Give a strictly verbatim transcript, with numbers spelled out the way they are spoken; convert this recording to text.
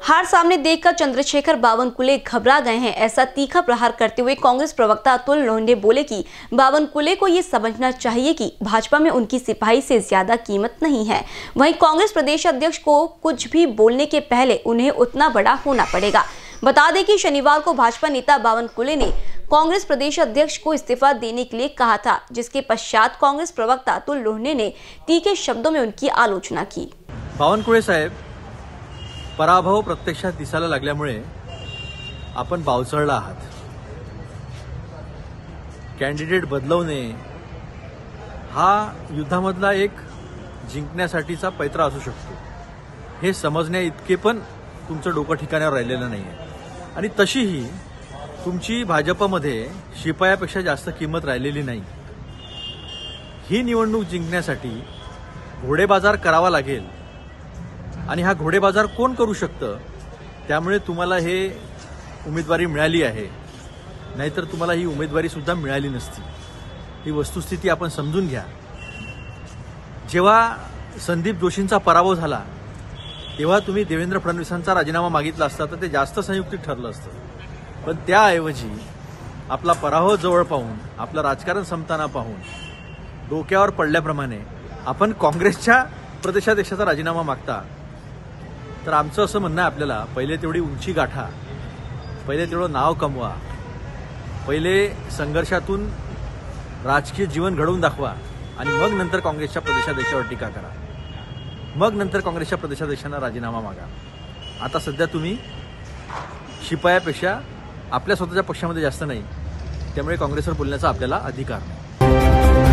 हार सामने देखकर चंद्रशेखर बावनकुले घबरा गए हैं। ऐसा तीखा प्रहार करते हुए कांग्रेस प्रवक्ता अतुल लोंढे बोले कि बावनकुले को ये समझना चाहिए कि भाजपा में उनकी सिपाही से ज्यादा कीमत नहीं है। वहीं कांग्रेस प्रदेश अध्यक्ष को कुछ भी बोलने के पहले उन्हें उतना बड़ा होना पड़ेगा। बता दें कि शनिवार को भाजपा नेता बावनकुले ने कांग्रेस प्रदेश अध्यक्ष को इस्तीफा देने के लिए कहा था, जिसके पश्चात कांग्रेस प्रवक्ता अतुल लोंढे ने तीखे शब्दों में उनकी आलोचना की। बावनकुळे साहेब, पराभव प्रत्यक्षात दिसायला लागल्यामुळे आपण बावचळला आहात। कॅन्डिडेट बदलवणे हा युद्धामधला एक जिंकण्यासाठीचा पैत्रा असू शकतो, हे समजण्या इतके पण तुमचं डोकं ठिकाणावर राहिलेलं नाहीये। आणि तशीही तुमची भाजपमध्ये शिपायापेक्षा जास्त किंमत राहिलेली नाही। ही निवडणूक जिंकण्यासाठी घोडेबाजार करावा लागेल आणि हा घोडेबाजार कोण करू शकतं, त्यामुळे तुम्हाला हे उमेदवारी मिळाली आहे, नाहीतर तुम्हाला ही उमेदवारी सुद्धा मिळाली नसती। ही वस्तुस्थिती आपण समजून घ्या। जेव्हा संदीप जोशींचा पराभव झाला तेव्हा तुम्ही देवेंद्र फडणवीसांचा राजीनामा मागितला असता तर ते जास्त संयुक्तिक ठरलं असतं, पण त्याऐवजी आपला पराभव जवळ पाहून, आपलं राजकारण संपताना पाहून डोक्यावर पडल्याप्रमाणे आपण काँग्रेसच्या प्रदेशाध्यक्षाचा राजीनामा मागता। तर आमचं असं म्हणणं आहे, आपल्याला पहिले तेवढी उंची गाठा, पहिले तेवढं नाव कमवा, पहिले संघर्षातून राजकीय जीवन घडवून दाखवा आणि मग नंतर काँग्रेसच्या प्रदेशाध्यक्षावर टीका करा, मग नंतर काँग्रेसच्या प्रदेशाध्यक्षांना राजीनामा मागा। आता सध्या तुम्ही शिपायापेक्षा आपल्या स्वतःच्या पक्षामध्ये जास्त नाही, त्यामुळे काँग्रेसवर बोलण्याचा आपल्याला अधिकार नाही।